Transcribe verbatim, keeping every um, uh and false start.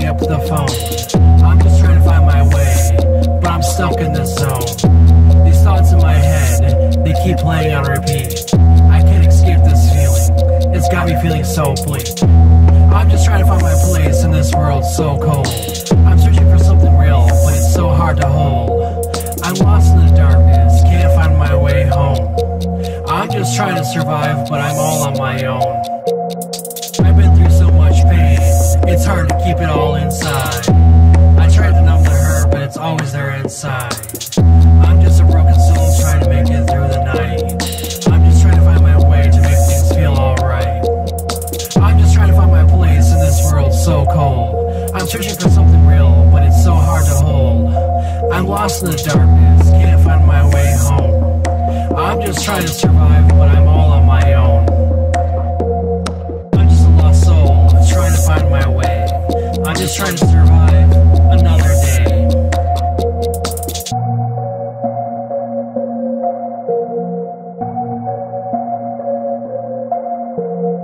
up the phone. I'm just trying to find my way, but I'm stuck in this zone. These thoughts in my head, they keep playing on repeat. I can't escape this feeling, it's got me feeling so bleak. I'm just trying to find my place in this world so cold. I'm searching for something real, but it's so hard to hold. I'm lost in the darkness, can't find my way home. I'm just trying to survive, but I'm all on my own. I've been through so much pain, it's hard to keep it all inside. I try to numb the hurt, but it's always there inside. I'm just a broken soul trying to make it through the night. I'm just trying to find my way to make things feel alright. I'm just trying to find my place in this world so cold. I'm searching for something real, but it's so hard to hold. I'm lost in the darkness, can't find my way home. I'm just trying to survive, but I'm all on my own. I'm just a lost soul, trying to find my way. I'm just trying to survive another day.